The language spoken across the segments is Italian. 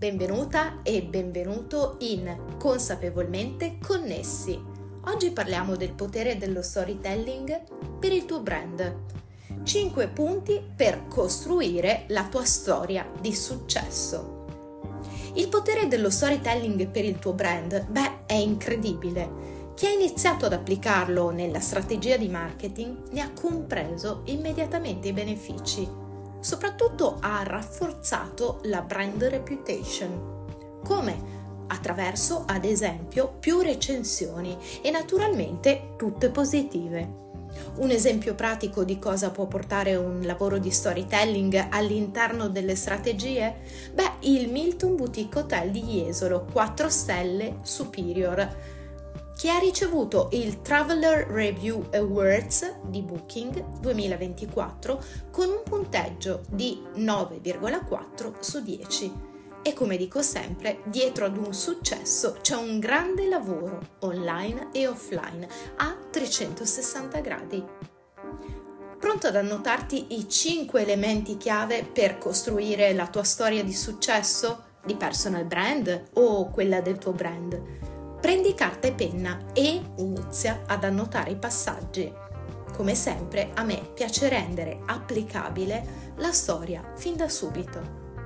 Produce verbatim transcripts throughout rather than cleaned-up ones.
benvenuta e benvenuto in Consapevolmente Connessi. Oggi parliamo del potere dello storytelling per il tuo brand. cinque punti per costruire la tua storia di successo. Il potere dello storytelling per il tuo brand, beh, è incredibile. Chi ha iniziato ad applicarlo nella strategia di marketing ne ha compreso immediatamente i benefici. Soprattutto ha rafforzato la brand reputation. Come? Attraverso, ad esempio, più recensioni e naturalmente tutte positive. Un esempio pratico di cosa può portare un lavoro di storytelling all'interno delle strategie? Beh, il Milton Boutique Hotel di Jesolo, quattro stelle Superior, che ha ricevuto il Traveler Review Awards di Booking duemilaventiquattro con un punteggio di nove virgola quattro su dieci. E come dico sempre, dietro ad un successo c'è un grande lavoro online e offline a trecentosessanta gradi. Pronto ad annotarti i cinque elementi chiave per costruire la tua storia di successo, di personal brand o quella del tuo brand? Prendi carta e penna e inizia ad annotare i passaggi. Come sempre, a me piace rendere applicabile la storia fin da subito.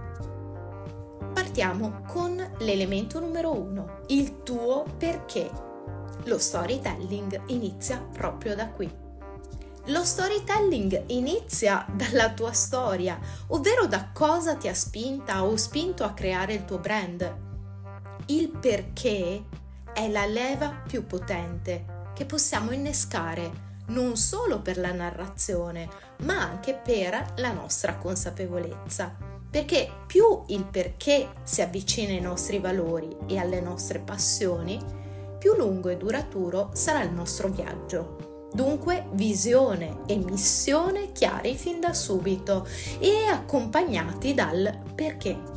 Partiamo con l'elemento numero uno, il tuo perché. Lo storytelling inizia proprio da qui. Lo storytelling inizia dalla tua storia, ovvero da cosa ti ha spinta o spinto a creare il tuo brand. Il perché è la leva più potente che possiamo innescare non solo per la narrazione, ma anche per la nostra consapevolezza. Perché più il perché si avvicina ai nostri valori e alle nostre passioni, più lungo e duraturo sarà il nostro viaggio. Dunque, visione e missione chiari fin da subito e accompagnati dal perché.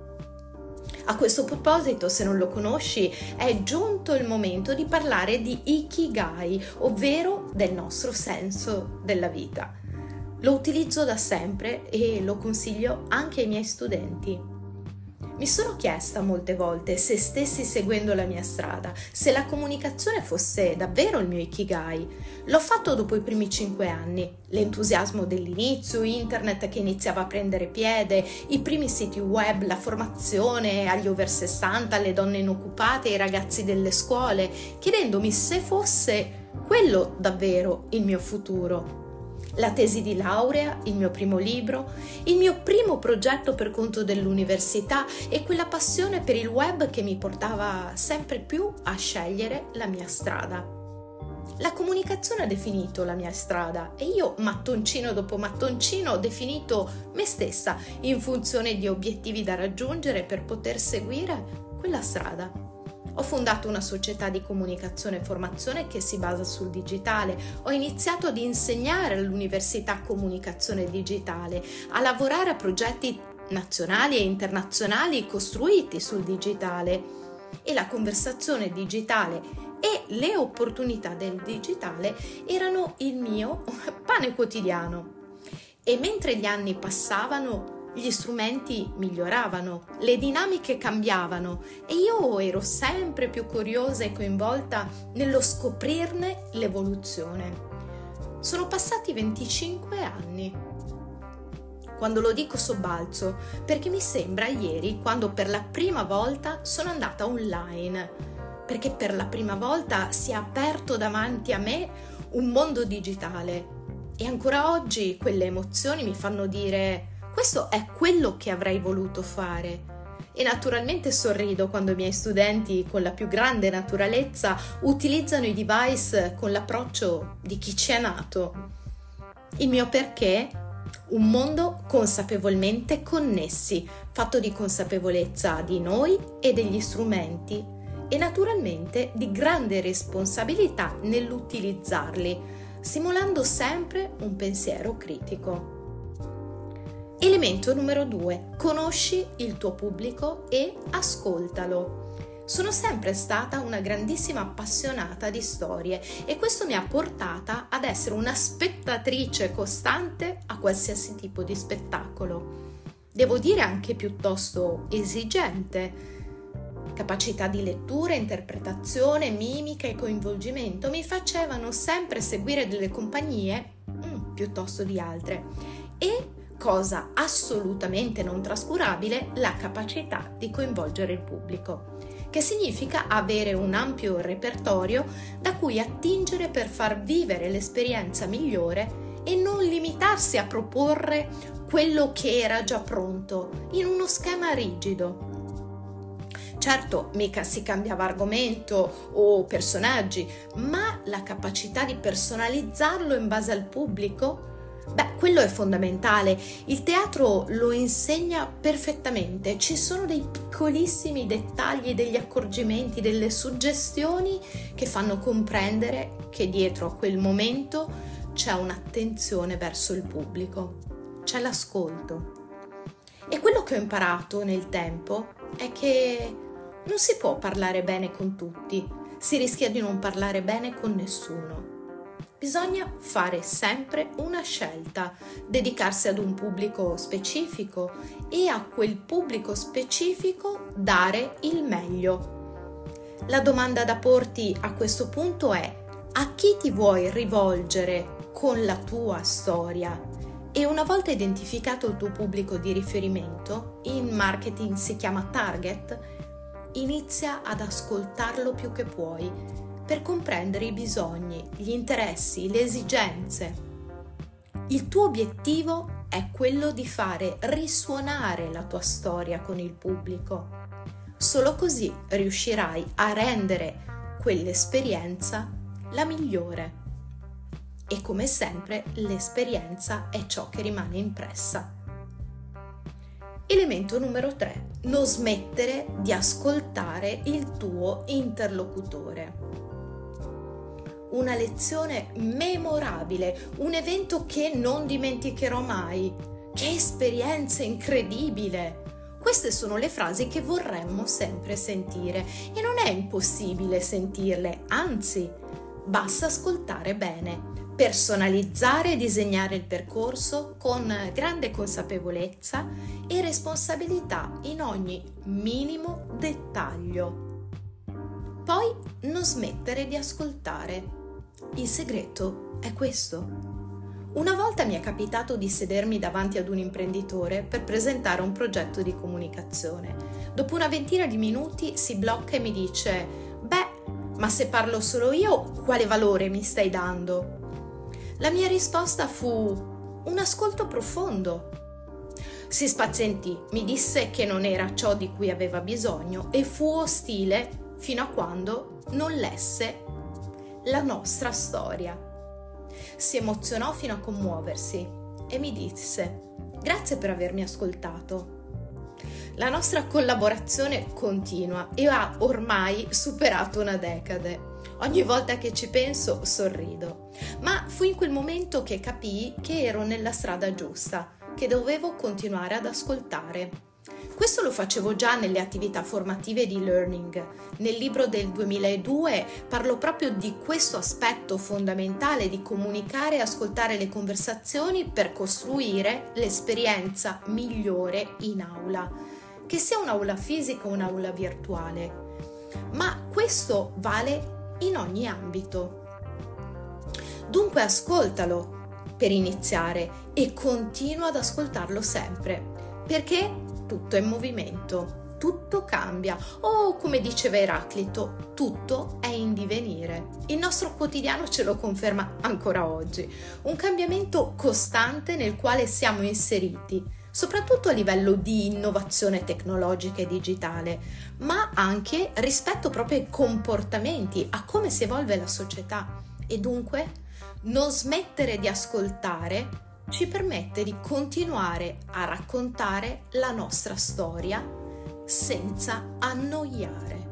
A questo proposito, se non lo conosci, è giunto il momento di parlare di Ikigai, ovvero del nostro senso della vita. Lo utilizzo da sempre e lo consiglio anche ai miei studenti. Mi sono chiesta molte volte se stessi seguendo la mia strada, se la comunicazione fosse davvero il mio Ikigai. L'ho fatto dopo i primi cinque anni, l'entusiasmo dell'inizio, internet che iniziava a prendere piede, i primi siti web, la formazione agli over sessanta, alle donne inoccupate, ai ragazzi delle scuole, chiedendomi se fosse quello davvero il mio futuro. La tesi di laurea, il mio primo libro, il mio primo progetto per conto dell'università e quella passione per il web che mi portava sempre più a scegliere la mia strada. La comunicazione ha definito la mia strada e io, mattoncino dopo mattoncino, ho definito me stessa in funzione di obiettivi da raggiungere per poter seguire quella strada. Ho fondato una società di comunicazione e formazione che si basa sul digitale. Ho iniziato ad insegnare all'università comunicazione digitale, a lavorare a progetti nazionali e internazionali costruiti sul digitale. E la conversazione digitale e le opportunità del digitale erano il mio pane quotidiano. E mentre gli anni passavano, gli strumenti miglioravano, le dinamiche cambiavano e io ero sempre più curiosa e coinvolta nello scoprirne l'evoluzione. Sono passati venticinque anni. Quando lo dico sobbalzo, perché mi sembra ieri quando per la prima volta sono andata online, perché per la prima volta si è aperto davanti a me un mondo digitale e ancora oggi quelle emozioni mi fanno dire: questo è quello che avrei voluto fare. E naturalmente sorrido quando i miei studenti, con la più grande naturalezza, utilizzano i device con l'approccio di chi ci è nato. Il mio perché? Un mondo consapevolmente connessi, fatto di consapevolezza di noi e degli strumenti e naturalmente di grande responsabilità nell'utilizzarli, stimolando sempre un pensiero critico. Elemento numero due. Conosci il tuo pubblico e ascoltalo. Sono sempre stata una grandissima appassionata di storie e questo mi ha portata ad essere una spettatrice costante a qualsiasi tipo di spettacolo. devo dire anche piuttosto esigente, capacità di lettura, interpretazione, mimica e coinvolgimento mi facevano sempre seguire delle compagnie mm, piuttosto di altre. E, cosa assolutamente non trascurabile, la capacità di coinvolgere il pubblico, che significa avere un ampio repertorio da cui attingere per far vivere l'esperienza migliore e non limitarsi a proporre quello che era già pronto in uno schema rigido. Certo, mica si cambiava argomento o personaggi, ma la capacità di personalizzarlo in base al pubblico, beh, quello è fondamentale. Il teatro lo insegna perfettamente. Ci sono dei piccolissimi dettagli, degli accorgimenti, delle suggestioni che fanno comprendere che dietro a quel momento c'è un'attenzione verso il pubblico, c'è l'ascolto. E quello che ho imparato nel tempo è che non si può parlare bene con tutti, si rischia di non parlare bene con nessuno. Bisogna fare sempre una scelta, dedicarsi ad un pubblico specifico e a quel pubblico specifico dare il meglio. La domanda da porti a questo punto è: a chi ti vuoi rivolgere con la tua storia? E una volta identificato il tuo pubblico di riferimento, in marketing si chiama target, inizia ad ascoltarlo più che puoi per comprendere i bisogni, gli interessi, le esigenze. Il tuo obiettivo è quello di fare risuonare la tua storia con il pubblico. Solo così riuscirai a rendere quell'esperienza la migliore. E come sempre l'esperienza è ciò che rimane impressa. Elemento numero tre. Non smettere di ascoltare il tuo interlocutore. Una lezione memorabile, un evento che non dimenticherò mai. Che esperienza incredibile! Queste sono le frasi che vorremmo sempre sentire e non è impossibile sentirle, anzi, basta ascoltare bene. Personalizzare e disegnare il percorso con grande consapevolezza e responsabilità in ogni minimo dettaglio. Poi non smettere di ascoltare. Il segreto è questo. Una volta mi è capitato di sedermi davanti ad un imprenditore per presentare un progetto di comunicazione. Dopo una ventina di minuti si blocca e mi dice: «Beh, ma se parlo solo io, quale valore mi stai dando?» La mia risposta fu un ascolto profondo. Si spazientì, mi disse che non era ciò di cui aveva bisogno e fu ostile fino a quando non lesse la nostra storia. Si emozionò fino a commuoversi e mi disse: «Grazie per avermi ascoltato». La nostra collaborazione continua e ha ormai superato una decade. Ogni volta che ci penso sorrido, ma fu in quel momento che capii che ero nella strada giusta, che dovevo continuare ad ascoltare. Questo lo facevo già nelle attività formative di learning. Nel libro del duemiladue parlo proprio di questo aspetto fondamentale di comunicare e ascoltare le conversazioni per costruire l'esperienza migliore in aula, che sia un'aula fisica o un'aula virtuale. Ma questo vale in ogni ambito. Dunque ascoltalo per iniziare e continua ad ascoltarlo sempre, perché tutto è in movimento, tutto cambia o, come diceva Eraclito, tutto è in divenire. Il nostro quotidiano ce lo conferma ancora oggi, un cambiamento costante nel quale siamo inseriti, soprattutto a livello di innovazione tecnologica e digitale, ma anche rispetto proprio ai comportamenti, a come si evolve la società. E dunque non smettere di ascoltare ci permette di continuare a raccontare la nostra storia senza annoiare.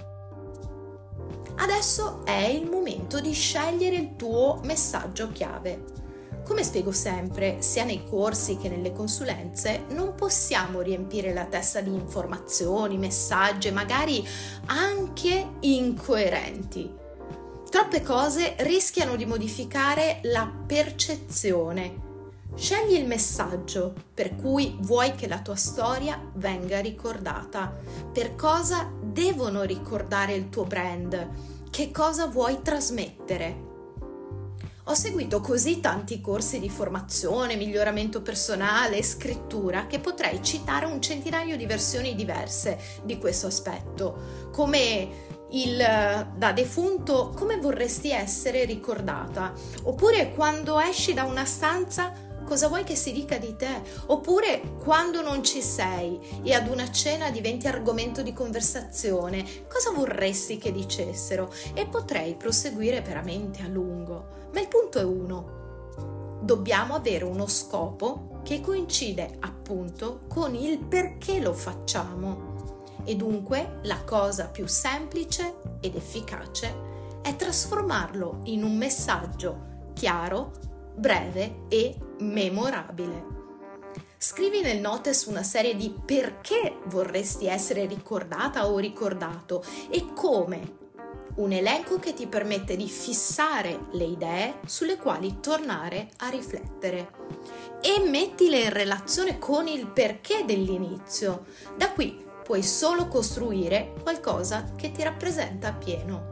Adesso è il momento di scegliere il tuo messaggio chiave. Come spiego sempre, sia nei corsi che nelle consulenze, non possiamo riempire la testa di informazioni, messaggi, magari anche incoerenti. Troppe cose rischiano di modificare la percezione. Scegli il messaggio per cui vuoi che la tua storia venga ricordata. Per cosa devono ricordare il tuo brand? Che cosa vuoi trasmettere? Ho seguito così tanti corsi di formazione, miglioramento personale, scrittura, che potrei citare un centinaio di versioni diverse di questo aspetto, come il da defunto come vorresti essere ricordata, oppure quando esci da una stanza cosa vuoi che si dica di te, oppure quando non ci sei e ad una cena diventi argomento di conversazione, cosa vorresti che dicessero? E potrei proseguire veramente a lungo. Ma il punto è uno: dobbiamo avere uno scopo che coincide appunto con il perché lo facciamo. E dunque la cosa più semplice ed efficace è trasformarlo in un messaggio chiaro, breve e memorabile. Scrivi nel notes una serie di perché vorresti essere ricordata o ricordato e come. Un elenco che ti permette di fissare le idee sulle quali tornare a riflettere e mettile in relazione con il perché dell'inizio. Da qui puoi solo costruire qualcosa che ti rappresenta appieno.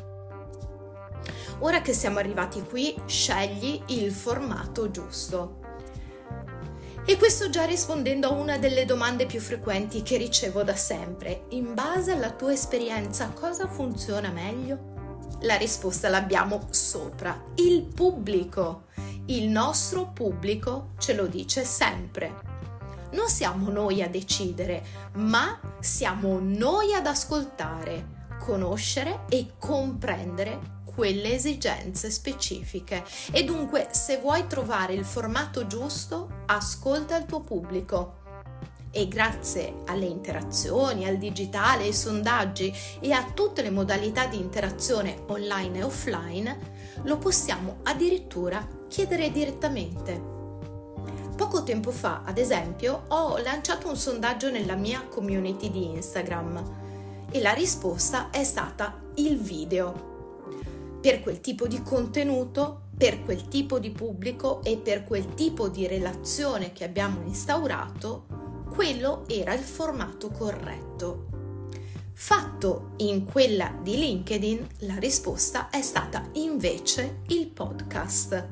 Ora che siamo arrivati qui, scegli il formato giusto. E questo già rispondendo a una delle domande più frequenti che ricevo da sempre. In base alla tua esperienza, cosa funziona meglio? La risposta l'abbiamo sopra. Il pubblico. Il nostro pubblico ce lo dice sempre. Non siamo noi a decidere, ma siamo noi ad ascoltare, conoscere e comprendere quelle esigenze specifiche. E dunque, se vuoi trovare il formato giusto, ascolta il tuo pubblico. E grazie alle interazioni, al digitale, ai sondaggi e a tutte le modalità di interazione online e offline, lo possiamo addirittura chiedere direttamente. Poco tempo fa, ad esempio, ho lanciato un sondaggio nella mia community di Instagram e la risposta è stata il video. Per quel tipo di contenuto, per quel tipo di pubblico e per quel tipo di relazione che abbiamo instaurato, quello era il formato corretto. Fatto in quella di LinkedIn, la risposta è stata invece il podcast.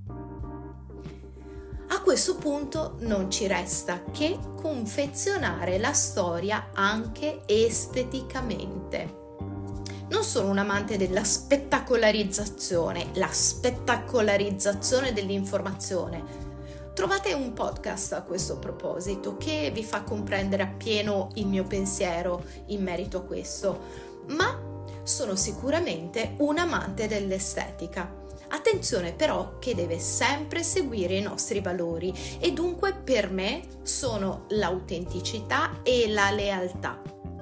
A questo punto non ci resta che confezionare la storia anche esteticamente. Non sono un amante della spettacolarizzazione, la spettacolarizzazione dell'informazione. Trovate un podcast a questo proposito che vi fa comprendere appieno il mio pensiero in merito a questo, ma sono sicuramente un amante dell'estetica. Attenzione però che deve sempre seguire i nostri valori e dunque per me sono l'autenticità e la lealtà.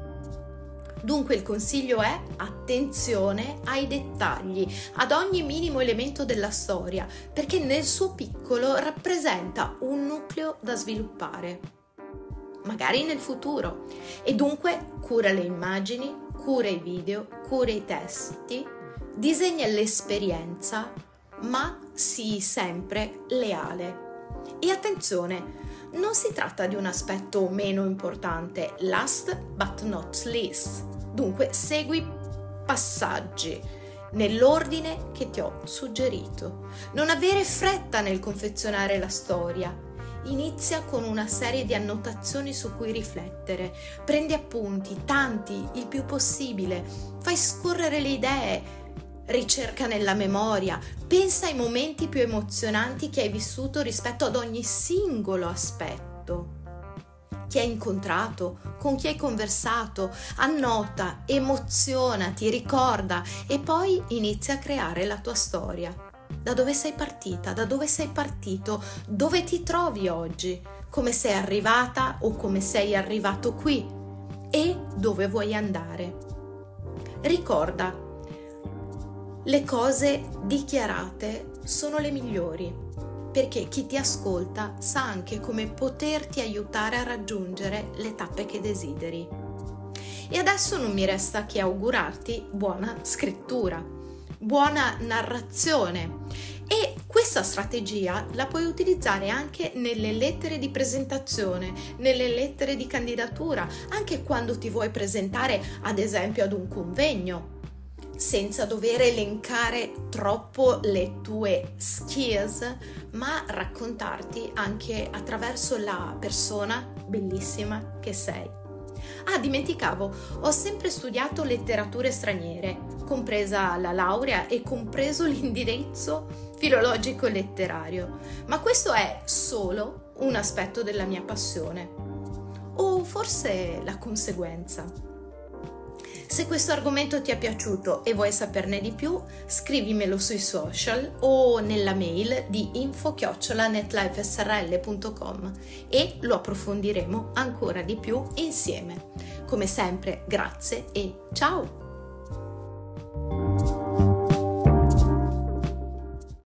Dunque il consiglio è attenzione ai dettagli, ad ogni minimo elemento della storia, perché nel suo piccolo rappresenta un nucleo da sviluppare, magari nel futuro. E dunque cura le immagini, cura i video, cura i testi, disegna l'esperienza, ma sii sempre leale. E attenzione, non si tratta di un aspetto meno importante, last but not least. Dunque segui passaggi nell'ordine che ti ho suggerito. Non avere fretta nel confezionare la storia. Inizia con una serie di annotazioni su cui riflettere. Prendi appunti, tanti, il più possibile. Fai scorrere le idee. Ricerca nella memoria, pensa ai momenti più emozionanti che hai vissuto rispetto ad ogni singolo aspetto. Chi hai incontrato, con chi hai conversato, annota, emozionati, ricorda e poi inizia a creare la tua storia. Da dove sei partita, da dove sei partito, dove ti trovi oggi, come sei arrivata o come sei arrivato qui e dove vuoi andare. Ricorda, le cose dichiarate sono le migliori, perché chi ti ascolta sa anche come poterti aiutare a raggiungere le tappe che desideri. E adesso non mi resta che augurarti buona scrittura, buona narrazione e Questa strategia la puoi utilizzare anche nelle lettere di presentazione, nelle lettere di candidatura, anche quando ti vuoi presentare ad esempio ad un convegno, senza dover elencare troppo le tue skills, ma raccontarti anche attraverso la persona bellissima che sei. Ah, dimenticavo, ho sempre studiato letterature straniere, compresa la laurea e compreso l'indirizzo filologico e letterario, ma questo è solo un aspetto della mia passione, o forse la conseguenza. Se questo argomento ti è piaciuto e vuoi saperne di più, scrivimelo sui social o nella mail di info chiocciola netlifesrl punto com e lo approfondiremo ancora di più insieme. Come sempre, grazie e ciao!